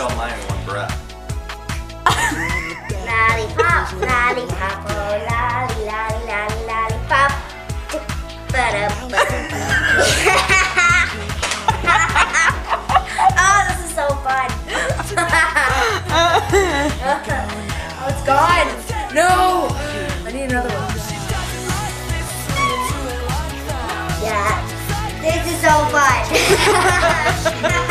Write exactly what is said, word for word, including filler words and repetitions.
all mine in one breath. Lollipop, lollipop, oh lolly, lolly, lolly, lollipop. Oh, this is so fun. Oh, it's gone. No, I need another one. Yeah, this is so fun.